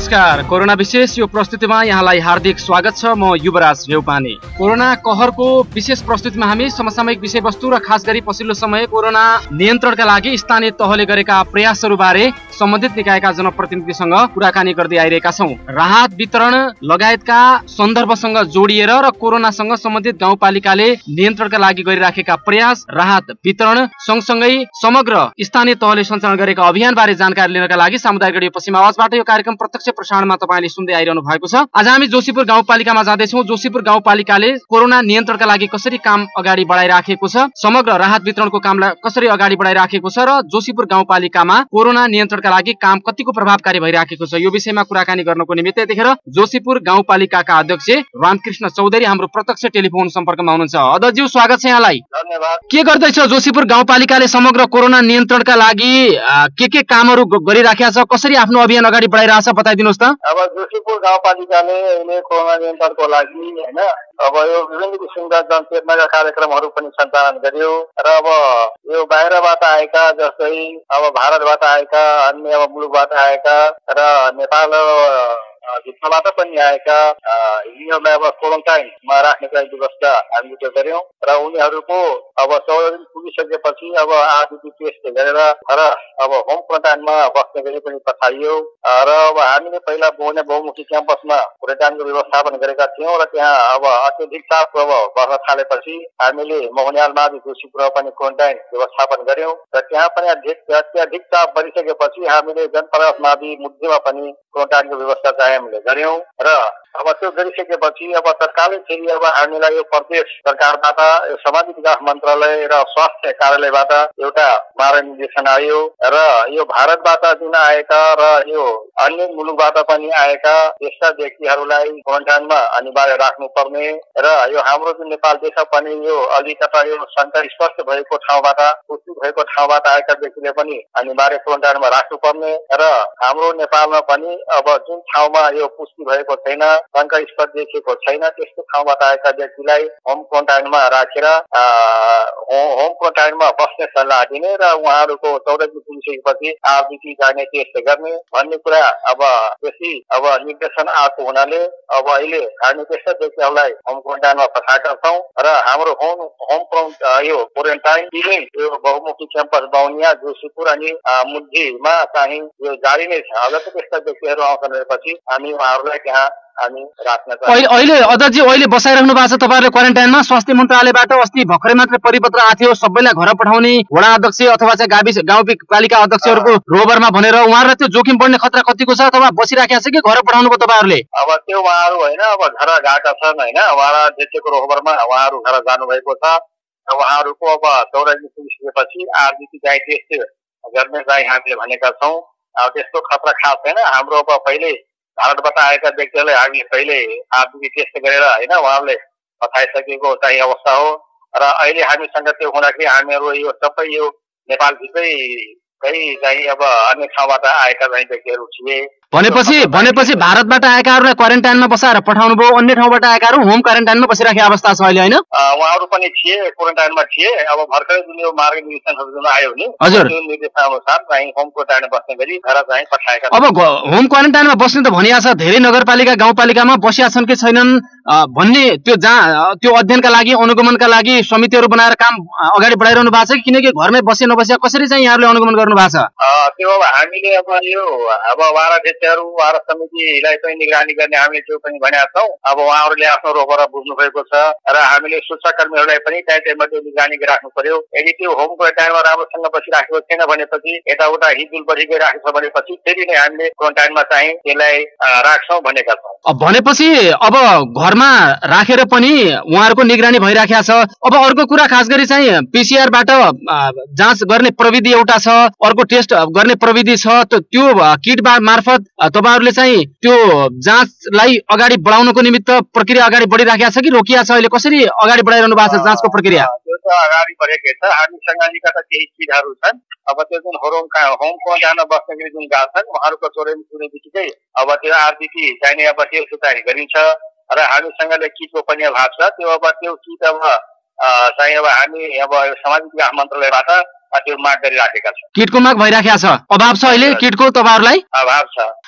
नमस्कार, कोरोना विशेष यो प्रस्तुतिमा यहाँलाई हार्दिक स्वागत छ। म युवराज भेउपानी। कोरोना कहरको विशेष प्रस्तुतिमा हामी समसामयिक विषयवस्तु र खास गरी पछिल्लो समय कोरोना नियन्त्रणका लागि स्थानीय तहले गरेका प्रयासहरूबारे सम्बन्धित निकायका जनप्रतिनिधिसँग कुराकानी गर्दै आइरहेका छौँ। राहत वितरण लगायतका सन्दर्भसँग जोडिएर र कोरोनासँग सम्बन्धित गाउँपालिकाले नियन्त्रणका लागि गरिराखेका प्रयास, राहत वितरण सँगसँगै समग्र स्थानीय तहले सञ्चालन गरेका अभियानबारे जानकारी लिनका लागि सामुदायिक रेडियो पश्चिम आवाजबाट यो कार्यक्रम प्रत्यक्ष प्रसारणमा तपाईले सुन्दै आइरहनु भएको छ। आज हामी जोशीपुर गाउँपालिकामा जाँदैछौँ। जोशीपुर गाउँपालिकाले कोरोना नियन्त्रणका लागि कसरी काम अगाडि बढाइराखेको छ, समग्र राहत वितरणको कामलाई कसरी अगाडि बढाइराखेको छ र जोशीपुर गाउँपालिकामा कोरोना नियन्त्रणका लागि काम कतिको प्रभावकारी भइराखेको छ, यो विषयमा कुराकानी गर्नको निमित्त यतिखेर जोशीपुर गाउँपालिकाका अध्यक्ष रामकृष्ण चौधरी हाम्रो प्रत्यक्ष टेलिफोन सम्पर्कमा हुनुहुन्छ। अध्यक्षज्यू, स्वागत छ यहाँलाई। धन्यवाद। के गर्दैछ जोशीपुर गाउँपालिकाले समग्र कोरोना नियन्त्रणका लागि के कामहरू गरिराखेका छ, कसरी आफ्नो अभियान अगाडि बढाइरहेछ बताइदिनुहोस् त। अब जोशीपुर गाउँपालिकाले अहिले कोरोना नियन्त्रणको लागि हैन अब यो विभिन्न किसिमका जनचेतनाका कार्यक्रमहरू पनि सञ्चालन गर्यो र अब यो बाहिरबाट आएका जस्तै अब भारतबाट आएका अन्य अब मुलुकबाट आएका र नेपाल भित्रबाट पनि आएका यिनीहरूलाई अब क्वारेन्टाइनमा राख्नेका व्यवस्था हामीले त्यो गर्यौं र उनीहरूको अब 14 दिन पुगिसकेपछि अब आरटीपी टेस्ट गरेर र अब होम क्वारेन्टाइनमा बस्ने गरी पनि पठाइयो र अब हामीले पहिला बहुमुखी क्याम्पसमा क्वारेन्टाइनको व्यवस्थापन गरेका थियौं र त्यहाँ अब अत्यधिक चाप अब बढ्न थालेपछि हामीले मोहनियाल मावि जोशीपुरमा पनि क्वारेन्टाइन व्यवस्थापन गर्यौं र त्यहाँ पनि अत्यधिक चाप बढिसकेपछि हामीले जनपरस मावि मुद्देमा पनि क्वारेन्टाइनको व्यवस्था चाहिँ हामीले गर्यौं र अब त्यो गरिसकेपछि अब तत्कालै फेरि अब हामीलाई यो प्रदेश सरकारबाट यो सामाजिक विकास मन्त्रालय र स्वास्थ्य कार्यालयबाट एउटा मार्गनिर्देशन आयो र यो भारतबाट जुन आएका र यो अन्य मुलुकबाट पनि आएका त्यस्ता व्यक्तिहरूलाई क्वारेन्टाइनमा अनिवार्य राख्नुपर्ने र यो हाम्रो जुन नेपाल देशमा पनि यो अलिकता यो शंका स्पष्ट भएको ठाउँबाट पुष्टि भएको ठाउँबाट आएका व्यक्तिले पनि अनिवार्य क्वारेन्टाइनमा राख्नुपर्ने र हाम्रो नेपालमा पनि अब जुन ठाउँमा यो पुष्टि भएको छैन, शंका स्पष्ट देखिएको छैन, त्यस्तो ठाउँबाट आएका व्यक्तिलाई होम क्वारेन्टाइनमा राखेर होम क्वारेन्टाइनमा बस्ने सल्लाह दिने र उहाँहरूको 14 दिन पुगिसकेपछि आरटीपी जाने टेस्ट गर्ने भन्ने कुरा अब बेसी अब निर्देशन आएको हुनाले अब अहिले हामी त्यस्ता व्यक्तिहरूलाई होम क्वारेन्टाइनमा पठाएका छौं र हाम्रो यो क्वारेन्टाइन यो बहुमुखी क्याम्पस बाहुनिया जोशीपुर अनि मुद्दीमा चाहिँ यो जारी नै छ। अझ त्यस्ता व्यक्तिहरू आउँछन् भनेपछि हामी उहाँहरूलाई त्यहाँ हामी राख्न अहिले अध्यक्षजी अहिले बसाइराख्नु भएको छ तपाईहरुले क्वारेन्टाइनमा। स्वास्थ्य मन्त्रालयबाट अस्ति भर्खरै मात्र परिपत्र आएको थियो सबैलाई घर पठाउने वडा अध्यक्ष अथवा चाहिँ गाउँपालिका अध्यक्षहरूको रोबरमा भनेर उहाँहरूलाई त्यो जोखिम बढ्ने खतरा कतिको छ अथवा बसिराखेको छ कि घर पठाउनु भयो तपाईहरुले? अब त्यो उहाँहरू हैन अब घर गएका छन् हैन, उहाँलाई अध्यक्षको रोबरमा उहाँहरू घर जानु भएको छ। उहाँहरूको अब 14 दिन पुगिसकेपछि आरटीपी चाहिँ टेस्ट गर्ने चाहिँ हामीले भनेका छौं। अब त्यस्तो खतरा खास छैन। हाम्रो अब पहिले भारतबाट आएका व्यक्तिहरूलाई हामी पहिले आरटीपी टेस्ट गरेर हैन उहाँहरूले पठाइसकेको चाहिँ अवस्था हो र अहिले हामीसँग त्यो हुँदाखेरि हामीहरू यो सबै यो नेपालभित्रै चाहिँ अब अन्य ठाउँबाट आएका चाहिँ व्यक्तिहरू थिए। भनेपछि भारतबाट आएकाहरूलाई क्वारेन्टाइनमा बसाएर पठाउनु भयो, अन्य ठाउँबाट आएकाहरू होम क्वारेन्टाइनमा बसिराखेको अवस्था छ अहिले हैन? उहाँहरू पनि थिए क्वारेन्टाइनमा थिए। अब भर्खरै जुन यो मार्गनिर्देशनहरू जुन आयो नि त्यो निर्देशनअनुसार चाहिँ होम क्वारेन्टाइनमा बस्ने गरी घर चाहिँ पठाएका। अब होम क्वारेन्टाइनमा बस्ने त भनिया छ, धेरै नगरपालिका गाउँपालिकामा बसिया छन् कि छैनन् भन्ने त्यो अध्ययनका लागि अनुगमनका लागि समितिहरू बनाएर काम अगाडि बढाइरहनु भएको छ कि किनकि घरमै बसे नबसिया कसरी चाहिँ यहाँहरूले अनुगमन गर्नु भएको छ? त्यो अब हामीले अब यो अब वारा समितिलाई पनि निगरानी गर्ने हामीले त्यो पनि भनेका छौँ। अब उहाँहरूले आफ्नो रोगरा बुझ्नु भएको छ र हामीले सुरक्षाकर्मीहरूलाई पनि टाइममा त्यो निगरानी राख्नु पर्यो। यदि त्यो होम क्वारेन्टाइनमा राम्रोसँग बसिराखेको छैन भनेपछि यताउता हिलडुल बढी गइराखेको छ भनेपछि फेरि नै हामीले क्वारेन्टाइनमा चाहिँ त्यसलाई राख्छौँ भनेका छौँ। भनेपछि अब घरमा राखेर पनि उहाँहरूको निगरानी भइराखेको छ। अब अर्को कुरा खास गरी चाहिँ पीसीआरबाट जाँच गर्ने प्रविधि एउटा छ, अर्को टेस्ट गर्ने प्रविधि छ। त्यो किट मार्फत तपाईहरुले चाहिँ त्यो जाँचलाई अगाडि बढाउनको निमित्त प्रक्रिया अगाडि बढिराखेको छ कि रोकिया छ? अहिले कसरी अगाडि बढाइरहनु भएको छ जाँचको प्रक्रिया? त्यो त अगाडि बढेकै छ। हामीसँग अलिकता केही किटहरू छन्। अब त्यो जुन होम क्वारेन्टाइनमा बस्ने गरी जुन गएको छन् उहाँहरूको चोरै बित्तिकै अब त्यो आरटीपी चाहिने अब टेस्ट चाहिँ गरिन्छ र हामीसँग किटको पनि अभाव छ। त्यो किट अब चाहिँ अब हामी अब सामाजिक विकास मन्त्रालयबाट त्यो माग गरिराखेका छौँ। किटको माग भइराखेको छ, अभाव छ अहिले किटको, तपाईहरुलाई अभाव छ।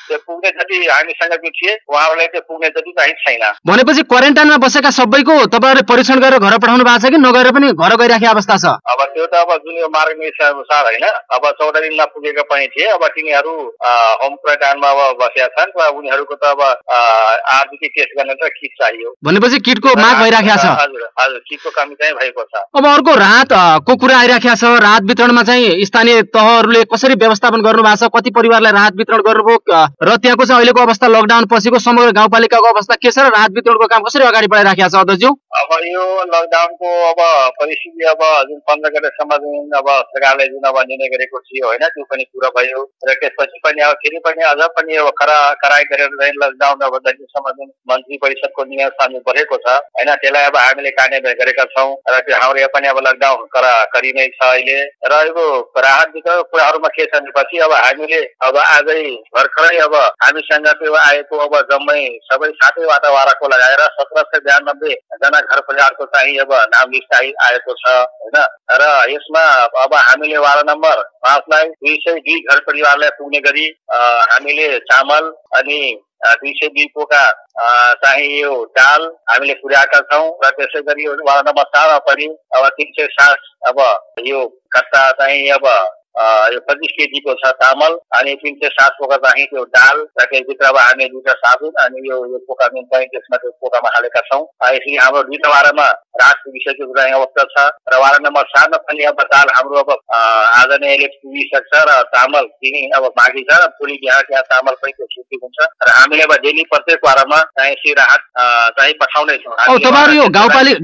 त्यो पुग्ने जति हामीसँग जो थिए उहाँहरूलाई त्यो पुग्ने जति चाहिँ छैन। भनेपछि क्वारेन्टाइनमा बसेका सबैको तपाईँहरूले परीक्षण गरेर घर पठाउनु भएको छ कि नगएर पनि घर गइराखेको अवस्था छ? अब त्यो त अब जुन यो मार्गदर्शन अनुसार होइन, अब 14 दिन नपुगेका पनि थिए, अब तिनीहरू होम क्वारेन्टाइनमा अब बसेका छन् र उनीहरूको त अब आरबिटी टेस्ट गर्ने त किट चाहियो। भनेपछि किटको माग भइराखेको छ? हजुर हजुर, किटको कमी चाहिँ भएको छ। अब अर्को राहतको कुरा आइराखेको छ। राहत वितरणमा चाहिँ स्थानीय तहहरूले कसरी व्यवस्थापन गर्नु भएको छ? कति परिवारलाई राहत वितरण गर्नुभयो र त्यहाँको चाहिँ अहिलेको अवस्था लकडाउन पछिको समग्र गाउँपालिकाको अवस्था के छ र राहत वितरणको काम कसरी अगाडि बढाइराखेको छ अध्यक्षज्यू? अब यो लकडाउनको अब परिस्थिति अब जुन 15 गतेसम्म जुन अब सरकारले जुन अब निर्णय गरेको थियो होइन, त्यो पनि पुरा भयो र त्यसपछि पनि अब फेरि पनि अझ पनि अब कराई गरेर चाहिँ लकडाउन अब जतिसम्म जुन मन्त्री परिषदको नियम सामु बढेको छ होइन, त्यसलाई अब हामीले कार्यान्वयन गरेका छौँ र त्यो हाम्रो यहाँ पनि अब लकडाउन करी नै छ अहिले। र यो राहत वितरण कुराहरूमा के छ भनेपछि अब हामीले अब आजै भर्खरै अब हामीसँग त्यो आएको अब जम्मै सबै 7 वाटावाराको लगाएर 1792 जना घर परिवारको चाहिँ अब नाम लिस्ट आएको छ होइन। र यसमा अब हामीले वार्ड नम्बर 5 लाई 202 घर परिवारलाई पुग्ने गरी हामीले चामल अनि 202 पोका चाहिँ यो दाल हामीले पुर्याएका छौँ र त्यसै गरी वार्ड नम्बर 4 मा पनि अब 360 अब यो कट्टा चाहिँ अब यो 25 केजीको छ चामल अनि 360 पोका चाहिँ त्यो दाल र त्यसभित्र अब हामी 2 साबुन अनि यो पोका नुन पनि त्यसमा त्यो पोकामा हालेका छौँ। यसरी हाम्रो 2 वाडामा राहत पुगिसकेको चाहिँ अवस्था छ र वार्ड नम्बर 7 मा पनि अब दाल हाम्रो अब आज नै यसले पुगिसक्छ र चामल चिनी अब बाँकी छ र भोलि बिहान त्यहाँ चामल पनि त्यो छुट्टी हुन्छ र हामीले अब डेली प्रत्येक वाडामा चाहिँ यसरी राहत चाहिँ पठाउने छौँ। तपाईहरु यो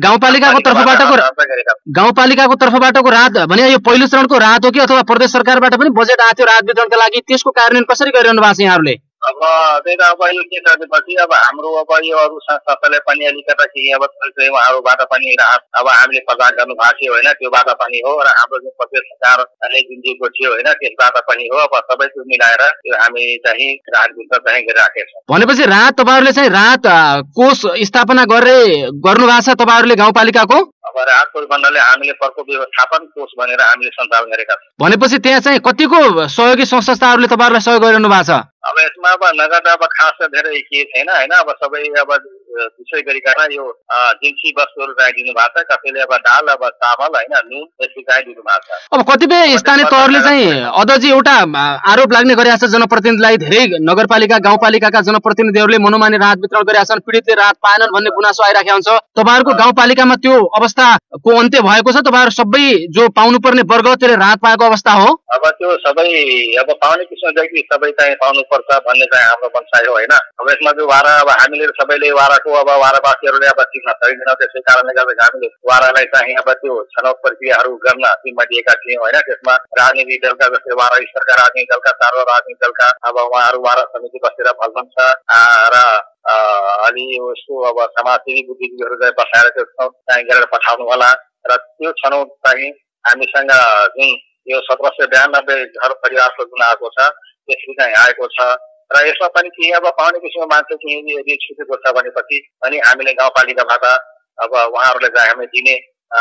गाउँपालिकाको तर्फबाटको राहत भने यो पहिलो चरणको राहत हो कि अथवा प्रदेश सरकारबाट पनि बजेट आएको थियो राहत वितरणका लागि, त्यसको कार्यान्वयन कसरी गरिरहनु भएको छ यहाँहरूले? अब त्यही त अब यो के गरेपछि अब हाम्रो अब यो अरू संस्थाले पनि अलिकता केही अब उहाँहरूबाट पनि राहत अब हामीले प्रदान गर्नु भएको थियो होइन, त्योबाट पनि हो र हाम्रो जुन प्रदेश सरकारले जुन दिएको थियो होइन त्यसबाट पनि हो। अब सबै त्यो मिलाएर त्यो हामी चाहिँ राहत वितरण चाहिँ गरिराखेका छौँ। भनेपछि राहत तपाईँहरूले चाहिँ राहत कोष स्थापना गर्नु भएको छ तपाईँहरूले गाउँपालिकाको? अब राहत कोष मण्डलले हामीले प्रकोप व्यवस्थापन कोष भनेर हामीले सञ्चालन गरेका छौँ। भनेपछि त्यहाँ चाहिँ कतिको सहयोगी संस्थाहरूले तपाईँहरूलाई सहयोग गरिरहनु भएको छ? अब यसमा अब नगद अब खास धेरै के छैन होइन, अब सबै अब विशेष गरिकन यो जिन्सी वस्तुहरू चाहिँ दिनु भएको छ, कसैले अब दाल अब चामल होइन नुन यसरी चाहिँ दिनु भएको छ। अब कतिपय स्थानीय तहहरूले चाहिँ अझै एउटा आरोप लाग्ने गरेका छ जनप्रतिनिधिलाई, धेरै नगरपालिका गाउँपालिकाका जनप्रतिनिधिहरूले मनोमानी राहत वितरण गरेका छन्, पीडितले राहत पाएनन् भन्ने गुनासो आइराखेको हुन्छ। तपाईँहरूको गाउँपालिकामा त्यो अवस्थाको अन्त्य भएको छ? तपाईँहरू सबै जो पाउनुपर्ने वर्ग त्यसले राहत पाएको अवस्था हो? अब त्यो सबै अब पाउने किसिमदेखि सबै चाहिँ पाउनुपर्छ भन्ने चाहिँ हाम्रो भनाइ हो होइन। अब यसमा जो वारा अब हामीले सबैले वाराको अब वारावासीहरूले अब चिन्न सकिँदैन, त्यसै कारणले गर्दा हामीले वारालाई चाहिँ अब त्यो छनौट प्रक्रियाहरू गर्न जिम्मा दिएका थियौँ होइन। त्यसमा राजनीतिक दलका जस्तै वारा स्तरका राजनीतिक दलका 4 राजनीतिक दलका अब उहाँहरू वारा समिति बसेर भन्छन् र अलि उसको अब समाजसेवी बुद्धिजीवीहरू चाहिँ बसाएर त्यो छनौट चाहिँ गरेर पठाउनु होला र त्यो छनौट चाहिँ हामीसँग जुन यो 1792 घर परिवारको जुन आएको छ त्यसले चाहिँ आएको छ र यसमा पनि केही अब पाउने किसिमको मान्छे केही यदि छुटेको छ भनेपछि अनि हामीले गाउँपालिकाबाट अब उहाँहरूलाई चाहिँ हामीले दिने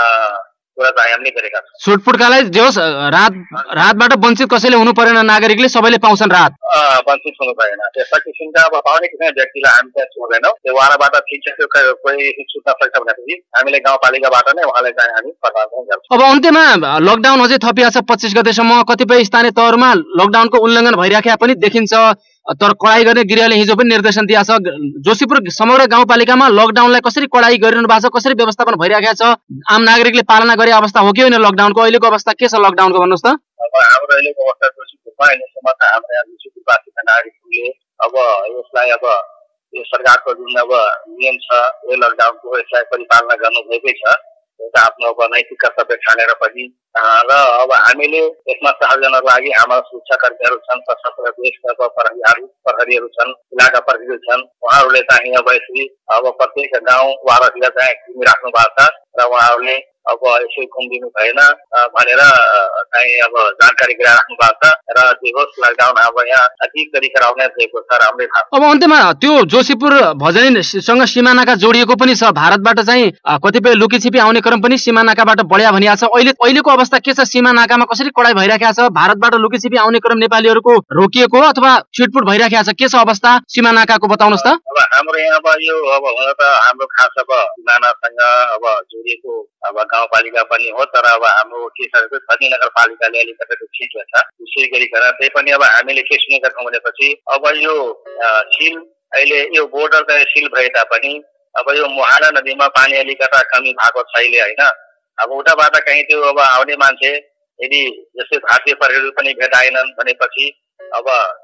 कुरा चाहिँ हामीले गरेका छौँ। छुटपुटकालाई जे होस् राहतबाट वञ्चित कसैले हुनु परेन, नागरिकले सबैले पाउँछन् राहत, वञ्चित हुनु भएन। त्यस्ता किसिमका अब पाउने किसिमका व्यक्तिलाई हामी त्यहाँ छोड्दैनौँ। त्यो उहाँबाट ठिक छ, त्यो कोही छुट्न सक्छ भनेपछि हामीले गाउँपालिकाबाट नै उहाँलाई चाहिँ हामी प्रदान गर्छौँ। अब अन्त्यमा लकडाउन अझै थपिएको छ 25 गतेसम्म। कतिपय स्थानीय तहहरूमा लकडाउनको उल्लङ्घन भइराखेका पनि देखिन्छ, तर कडाई गर्ने गृहले हिजो पनि निर्देशन दिएको छ। जोशीपुर समग्र गाउँपालिकामा लकडाउनलाई कसरी कडाई गरिरहनु भएको छ, कसरी व्यवस्थापन भइराखेको छ? आम नागरिकले पालना गरे अवस्था हो कि होइन लकडाउनको? अहिलेको अवस्था के छ लकडाउनको भन्नुहोस् त? अब हाम्रो अहिलेको अवस्था जोशीपुरमा अहिलेसम्म त हाम्रो यहाँ जोशीपुरवासीका नागरिकहरूले अब यसलाई अब यो सरकारको जुन अब नियम छ यो लकडाउनको यसलाई परिपालना गर्नु भएकै छ, एउटा आफ्नो अब नैतिक कर्तव्य ठानेर पनि र अब हामीले यसमा सहयोग गर्नको लागि हाम्रा सुरक्षाकर्मीहरू छन्, सशस्त्र देशका प्रहरीहरू छन्, इलाका प्रहरीहरू छन्, उहाँहरूले चाहिँ अब यसरी अब प्रत्येक गाउँ वारातिर चाहिँ घुमिराख्नु भएको छ र उहाँहरूले अब यसो घुमिदिनु भएन भनेर चाहिँ अब जानकारी गराइराख्नु भएको छ र जे होस् लकडाउन अब यहाँ अधिक गरी गराउने भएको छ राम्रै थाहा। अब अन्त्यमा त्यो जोशीपुर भजनीसँग सीमानाका जोडिएको पनि छ, भारतबाट चाहिँ कतिपय लुकीछिपी आउने क्रम पनि सीमानाकाबाट बढ्या भनिएको छ। अहिलेको अवस्था के छ? सीमानाकामा कसरी कडाई भइराखेको छ? भारतबाट लुकीछिपी आउने क्रम नेपालीहरूको रोकिएको हो अथवा छिटपुट भइराखेको छ? के छ अवस्था सीमानाकाको बताउनुहोस् त। अब हाम्रो यहाँ अब यो अब हुन त हाम्रो खास अब सीमानासँग अब जोडिएको अब गाउँपालिका पनि हो, तर अब हाम्रो के छ छती नगरपालिकाले अलिकति छिटो छ। विशेष गरिकन त्यही पनि अब हामीले के सुनेका छौँ भनेपछि अब यो सिल अहिले यो बोर्डर चाहिँ सिल भए तापनि अब यो मोहाना नदीमा पानी अलिकता कमी भएको छ अहिले होइन। अब उताबाट कहीँ त्यो अब आउने मान्छे यदि जस्तै भारतीय प्रहरी पनि भेटाएनन् भनेपछि अब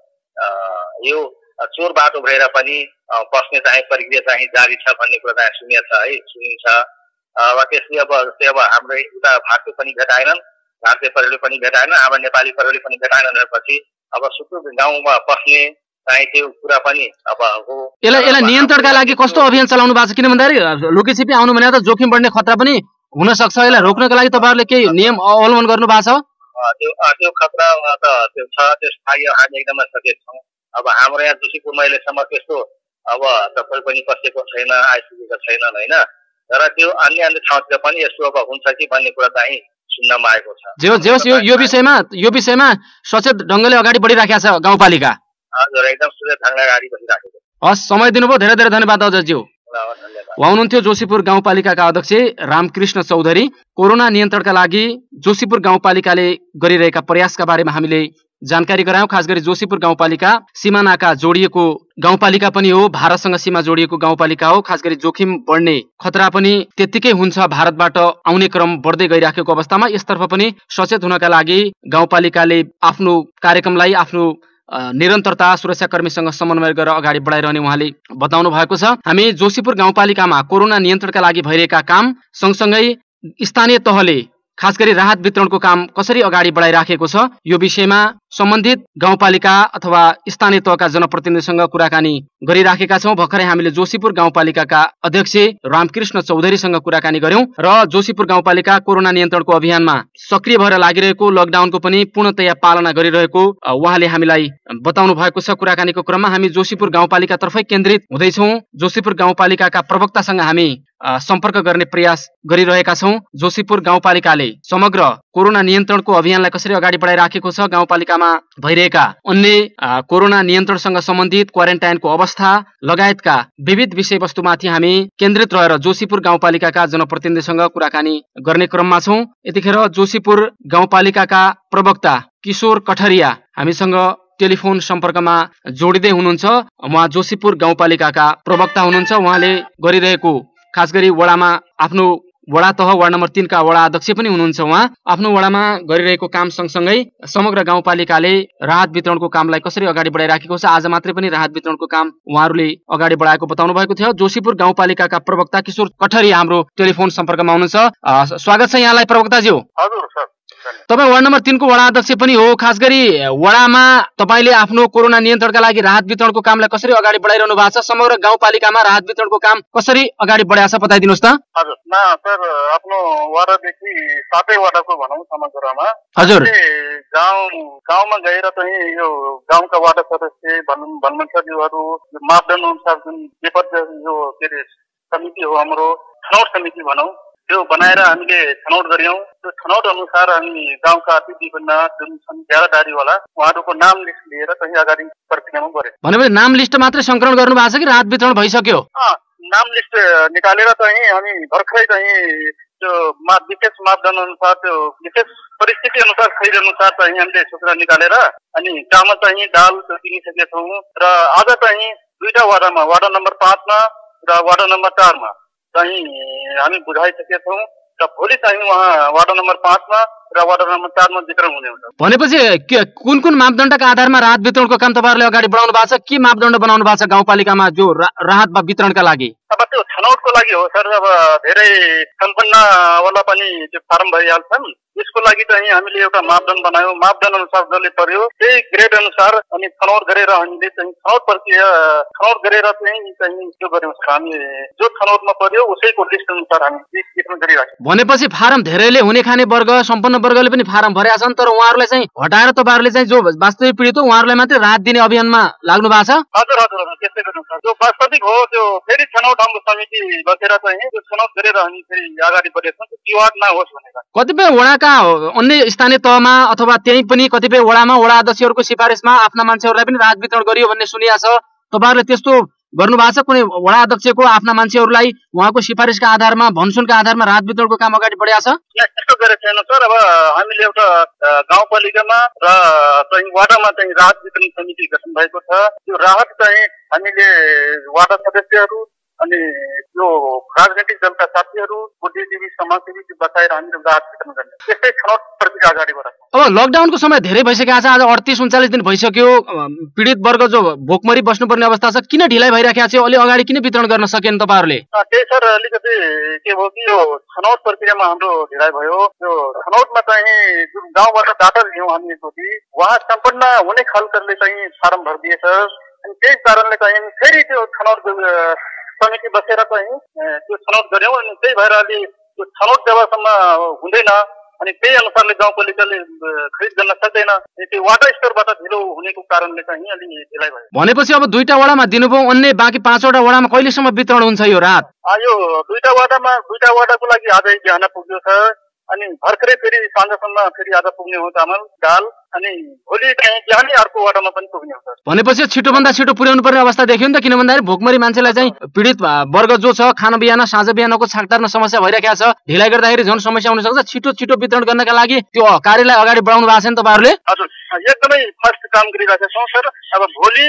यो चोर बाटो भएर पनि पस्ने चाहिँ प्रक्रिया चाहिँ जारी छ भन्ने कुरा चाहिँ सुनिन्छ। अब त्यसले अब जस्तै अब हाम्रो उता भारतीय पनि भेटाएनन्, भारतीय प्रहरी पनि भेटाएनन्, हाम्रो नेपाली प्रहरी पनि भेटाएनन् भनेपछि अब सुकुर गाउँमा पस्ने चाहिँ त्यो कुरा पनि अब हो। यसलाई नियन्त्रणका लागि कस्तो अभियान चलाउनु भएको छ? किन भन्दाखेरि लुकीछिपी आउनु भने त जोखिम बढ्ने खतरा पनि हुन सक्छ। यसलाई रोक्नको लागि तपाईँहरूले केही नियम अवलम्बन गर्नु भएको छ? त्यो खतरा त त्यो छ, त्यसलाई हामी एकदमै सचेत छौँ। अब हाम्रो यहाँ जोशीपुरमा अहिलेसम्म त्यस्तो अब तपाईँ पनि पसेको छैन, आइसकेको छैनन् होइन, तर त्यो अन्य ठाउँतिर पनि यस्तो अब हुन्छ कि भन्ने कुरा चाहिँ सुन्नमा आएको छ। यो विषयमा सचेत ढङ्गले अगाडि बढिराखेको छ गाउँपालिका। हजुर, एकदम सचेत ढङ्गले अगाडि बढिराखेको। हस्, समय दिनुभयो, धेरै धेरै धन्यवाद अजयज्यू। उहाँ हुनुहुन्थ्यो जोशीपुर गाउँपालिकाका अध्यक्ष रामकृष्ण चौधरी। कोरोना नियन्त्रणका लागि जोशीपुर गाउँपालिकाले गरिरहेका प्रयासका बारेमा हामीले जानकारी गरायौं। खास गरी जोशीपुर गाउँपालिका सीमानाका जोडिएको गाउँपालिका पनि हो, भारतसँग सीमा जोडिएको गाउँपालिका हो। खास गरी जोखिम बढ्ने खतरा पनि त्यत्तिकै हुन्छ भारतबाट आउने क्रम बढ्दै गइराखेको अवस्थामा। यसतर्फ पनि सचेत हुनका लागि गाउँपालिकाले आफ्नो कार्यक्रमलाई आफ्नो निरन्तरता सुरक्षाकर्मीसँग समन्वय गरेर अगाडि बढाइरहने उहाँले बताउनु भएको छ। हामी जोशीपुर गाउँपालिकामा कोरोना नियन्त्रणका लागि भइरहेका काम सँगसँगै स्थानीय तहले खास गरी राहत वितरणको काम कसरी अगाडि बढाइराखेको छ यो विषयमा सम्बन्धित गाउँपालिका अथवा स्थानीय तहका जनप्रतिनिधिसँग कुराकानी गरिराखेका छौं। भर्खरै हामीले जोशीपुर गाउँपालिकाका अध्यक्ष रामकृष्ण चौधरीसँग कुराकानी गर्यौं र जोशीपुर गाउँपालिका कोरोना नियन्त्रणको अभियानमा सक्रिय भएर लागिरहेको, लकडाउनको पनि पूर्णतया पालना गरिरहेको उहाँले हामीलाई बताउनु भएको छ। कुराकानीको क्रममा हामी जोशीपुर गाउँपालिका तर्फै केन्द्रित हुँदैछौं। जोशीपुर गाउँपालिकाका प्रवक्तासँग हामी सम्पर्क गर्ने प्रयास गरिरहेका छौं। जोशीपुर गाउँपालिकाले समग्र कोरोना नियन्त्रणको अभियानलाई कसरी अगाडि बढाइराखेको छ, गाउँपालिकामा भइरहेका अन्य कोरोना नियन्त्रणसँग सम्बन्धित क्वारेन्टाइनको अवस्था लगायतका विविध विषयवस्तुमाथि हामी केन्द्रित रहेर जोशीपुर गाउँपालिकाका जनप्रतिनिधिसँग कुराकानी गर्ने क्रममा छौं। यतिखेर जोशीपुर गाउँपालिकाका प्रवक्ता किशोर कठरिया हामीसँग टेलिफोन सम्पर्कमा जोडिँदै हुनुहुन्छ। उहाँ जोशीपुर गाउँपालिकाका प्रवक्ता हुनुहुन्छ। उहाँले गरिरहेको खास गरी वडामा आफ्नो वडा तह वार्ड नम्बर 3 का वडा अध्यक्ष पनि हुनुहुन्छ। उहाँ आफ्नो वडामा गरिरहेको काम सँगसँगै समग्र गाउँपालिकाले राहत वितरणको कामलाई कसरी अगाडि बढाइराखेको छ, आज मात्रै पनि राहत वितरणको काम उहाँहरूले अगाडि बढाएको बताउनु भएको थियो। जोशीपुर गाउँपालिकाका प्रवक्ता किशोर कठरिया हाम्रो टेलिफोन सम्पर्कमा हुनुहुन्छ। स्वागत छ यहाँलाई प्रवक्ताज्यू। हजुर सर। तपाईँ वार्ड नम्बर 3 को वडा अध्यक्ष पनि हो। खास गरी वडामा तपाईँले आफ्नो कोरोना नियन्त्रणका लागि राहत वितरणको कामलाई कसरी अगाडि बढाइरहनु भएको छ, समग्र गाउँपालिकामा राहत वितरणको काम कसरी अगाडि बढाएको छ बताइदिनुहोस् त। हजुर सर, आफ्नो वार्डदेखि 7 वडाको भनौँ समग्रमा हजुर गाउँमा गएर चाहिँ यो गाउँका वार्ड सदस्य भन्नुहरू मापदण्ड अनुसार जुन यो के अरे समिति हो, हाम्रो छनौट समिति भनौँ, त्यो बनाएर हामीले छनौट गर्यौं। त्यो छनौट अनुसार हामी गाउँका अति विभिन्न जुन छन् ज्यादादारीवाला उहाँहरूको नाम लिस्ट लिएर चाहिँ अगाडि प्रक्रियामा गरे। भनेपछि नाम लिस्ट मात्रै संकलन गर्नु भएको छ कि राहत वितरण भइसक्यो? नाम लिस्ट निकालेर चाहिँ हामी भर्खरै चाहिँ त्यो विशेष मापदण्ड अनुसार, त्यो विशेष परिस्थिति अनुसार, खैर अनुसार चाहिँ हामीले सूचना निकालेर अनि चामल चाहिँ दाल किनिसकेका छौँ। र आज चाहिँ 2टा वार्डमा, वार्ड नम्बर 5 मा र वार्ड नम्बर 4 मा चाहिँ हामी बुझाइसकेका छौँ। र भोलि चाहिँ उहाँ वार्ड नम्बर 5 मा र वार्ड नम्बर 4 मा वितरण हुने हुन्छ। भनेपछि कुन कुन मापदण्डका आधारमा राहत वितरणको काम तपाईँहरूले अगाडि बढाउनु भएको छ? के मापदण्ड बनाउनु भएको छ गाउँपालिकामा जो राहत वितरणका लागि? अब त्यो छनौटको लागि हो सर। अब धेरै सम्पन्नवाला पनि त्यो फारम भइहाल्छन्। यसको लागि चाहिँ हामीले एउटा मापदण्ड बनायौँ। मापदण्ड अनुसार जसले पर्यो त्यही ग्रेड अनुसार अनि छनौट गरेर हामीले चाहिँ छनौट प्रक्रिया छनौट गरेर चाहिँ त्यो गर्यौँ सर। हामी जो छनौटमा पर्यो उसैको लिस्ट अनुसार हामी वितरण गरिराख्यौँ। भनेपछि फारम धेरैले हुने खाने वर्ग सम्पन्न वर्गले पनि फारम भरेका छन्, तर उहाँहरूलाई चाहिँ हटाएर तपाईँहरूले चाहिँ जो वास्तविक पीडित हो उहाँहरूलाई मात्रै राहत दिने अभियानमा लाग्नु भएको छ? हजुर हजुर हजुर त्यस्तै गर्नु सर। जो वास्तविक हो त्यो फेरि छनौट हाम्रो समिति बसेर चाहिँ त्यो छनौट गरेर हामी फेरि अगाडि बढेका छौँ। त्यो विवाद नहोस् भनेर कतिपय वडाका अन्य स्थानीय तहमा अथवा त्यही पनि कतिपय वडामा वडा अध्यक्षहरूको सिफारिसमा आफ्ना मान्छेहरूलाई पनि राहत वितरण गरियो भन्ने सुनिया छ। तपाईँहरूले त्यस्तो गर्नु भएको छ? कुनै वडा अध्यक्षको आफ्ना मान्छेहरूलाई उहाँको सिफारिसका आधारमा भनसुनका आधारमा राहत वितरणको काम अगाडि बढाएको छ? त्यस्तो गरेको छैन सर। अब हामीले एउटा गाउँपालिकामा र चाहिँ वाडामा चाहिँ राहत वितरण समिति गठन भएको छ। त्यो राहत चाहिँ हामीले वाडा सदस्यहरू अनि यो राजनैतिक दलका साथीहरू बुद्धिजीवी समाजसेवी बचाएर हामीले राहत वितरण गर्ने त्यस्तै छनौट प्रक्रिया अगाडि बढाएको। अब लकडाउनको समय धेरै भइसकेको छ। आज 38-39 दिन भइसक्यो। पीडित वर्ग जो भोकमरी बस्नुपर्ने अवस्था छ, किन ढिलाइ भइराखेको छ? अलि अगाडि किन वितरण गर्न सकेन तपाईँहरूले? त्यही सर अलिकति के भयो कि यो छनौट प्रक्रियामा हाम्रो ढिलाइ भयो। यो छनौटमा चाहिँ जुन गाउँबाट डाटा लियौँ हामी एकचोटि उहाँ सम्पन्न हुने खालकाले चाहिँ फारम भरिदिएछ। अनि त्यही कारणले चाहिँ फेरि त्यो छनौट समिति बसेर चाहिँ त्यो छनौट गऱ्यौँ। अनि त्यही भएर अलि त्यो छनौट जबसम्म हुँदैन अनि त्यही अनुसारले गाउँपालिकाले खरिद गर्न सक्दैन। त्यो वार्ड स्तरबाट ढिलो हुनेको कारणले चाहिँ अलि ढिलाइ भयो। भनेपछि अब 2टा वडामा दिनुभयो, अन्य बाँकी 5वटा वडामा कहिलेसम्म वितरण हुन्छ यो राहत? यो 2टा वडाको लागि आजै बिहान पुग्यो छ। अनि भर्खरै फेरि साँझसम्म फेरि आज पुग्ने हो चामल दाल। अनि भोलि चाहिँ बिहानै अर्को वार्डमा पनि पुग्ने हुन्छ। भनेपछि छिटोभन्दा छिटो पुर्याउनु पर्ने अवस्था देखियो नि त? किन भन्दाखेरि भोकमरी मान्छेलाई चाहिँ पीडित वर्ग जो छ खाना बिहान साँझ बिहानको छाक तार्न समस्या भइरहेको छ। ढिलाइ गर्दाखेरि झन् समस्या हुन सक्छ। छिटो छिटो वितरण गर्नका लागि त्यो कार्यलाई अगाडि बढाउनु भएको छ नि तपाईँहरूले? हजुर एकदमै फास्ट काम गरिरहेका छौँ सर। अब भोलि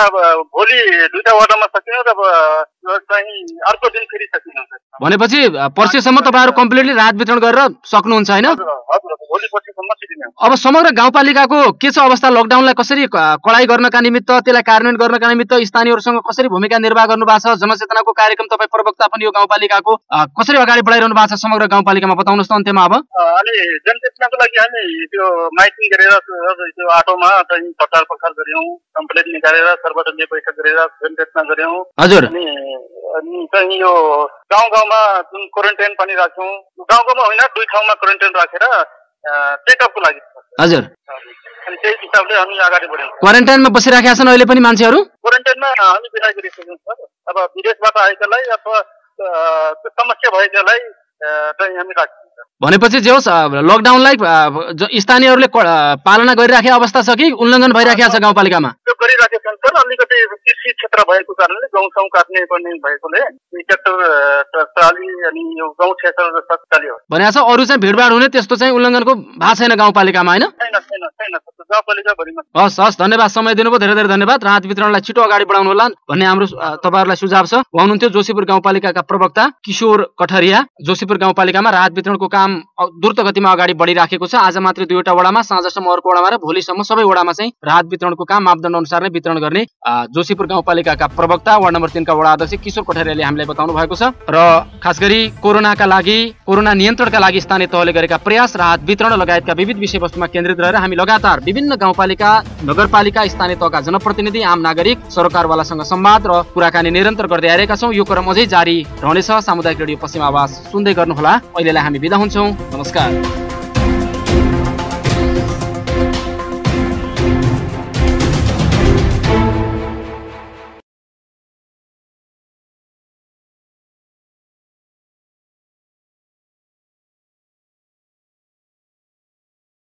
2टा वार्डमा सकिन्छ। अब चाहिँ अर्को दिन फेरि सकिन्छ। भनेपछि पर्सिसम्म तपाईँहरू कम्प्लिटली राहत वितरण गरेर सक्नुहुन्छ होइन? हजुर भोलि पर्सिसम्म सकिन्छ। अब समग्र गाउँपालिकाको के छ अवस्था? लकडाउनलाई कसरी कडाई गर्नका निमित्त, त्यसलाई कार्यान्वयन गर्नका निमित्त स्थानीयहरूसँग कसरी भूमिका निर्वाह गर्नु भएको छ? जनचेतनाको कार्यक्रम तपाईँ प्रवक्ता पनि यो गाउँपालिकाको कसरी अगाडि बढाइरहनु भएको छ समग्र गाउँपालिकामा? बताउनुहोस् त अन्त्यमा। अब अनि जनचेतनाको लागि हामी त्यो माइकिङ गरेर त्यो आटोमा चाहिँ प्रचार प्रसार गऱ्यौँ। कम्प्लेन निकालेर सर्वदलीय बैठक गरेर जनचेतना गऱ्यौँ। हजुर। अनि चाहिँ यो गाउँमा जुन क्वारेन्टाइन पनि राख्यौँ। गाउँमा होइन 2 ठाउँमा क्वारेन्टाइन राखेर चेकअपको लागि। हजुर। अनि त्यही हिसाबले हामी अगाडि बढ्यौँ। क्वारेन्टाइनमा बसिराखेका छन् अहिले पनि मान्छेहरू? क्वारेन्टाइनमा हामी विदा गरिसक्यौँ सर। अब विदेशबाट आएकालाई अथवा त्यो समस्या भएकालाई चाहिँ हामी राख्छौँ। भनेपछि जे होस् लकडाउनलाई स्थानीयहरूले पालना गरिराखेको अवस्था छ कि उल्लङ्घन भइराखेको छ गाउँपालिकामा? त्यो गरिराखेका छन् सर। अलिकति कृषि क्षेत्र भएको कारणले गहुँ काट्ने पर्ने भएकोले ट्र्याक्टर ट्राली अनि यो गहुँ क्षेत्र चाल्यो भनेको छ। अरू चाहिँ भिडभाड हुने त्यस्तो चाहिँ उल्लङ्घनको भएको छैन गाउँपालिकामा होइन? छैन गाउँपालिकाभरिमा। हस् धन्यवाद, समय दिनुभयो, धेरै धेरै धन्यवाद। राहत वितरणलाई छिटो अगाडि बढाउनु होला भन्ने हाम्रो तपाईँहरूलाई सुझाव छ। उहाँ हुनुहुन्थ्यो जोशीपुर गाउँपालिकाका प्रवक्ता किशोर कठरिया। जोशीपुर गाउँपालिकामा राहत वितरणको काम द्रुत गतिमा अगाडि बढिराखेको छ। आज मात्र 2वटा वडामा, साँझसम्म अर्को वडामा र भोलिसम्म सबै वडामा चाहिँ राहत वितरणको काम मापदण्ड अनुसार नै वितरण गर्ने जोशीपुर गाउँपालिकाका प्रवक्ता वार्ड नम्बर 3 का वडा अध्यक्ष किशोर कठरियाले हामीलाई बताउनु भएको छ। र खास गरी कोरोना नियन्त्रणका लागि स्थानीय तहले गरेका प्रयास, राहत वितरण लगायतका विविध विषयवस्तुमा केन्द्रित रहेर हामी लगातार विभिन्न गाउँपालिका, नगरपालिका, स्थानीय तहका जनप्रतिनिधि, आम नागरिक, सरकारवालासँग संवाद र कुराकानी निरन्तर गर्दै आएका छौँ। यो क्रम अझै जारी रहनेछ। सामुदायिक रेडियो पश्चिम आवाज सुन्दै गर्नुहोला। अहिलेलाई हामी बिदा हुन्छौँ। नमस्कार।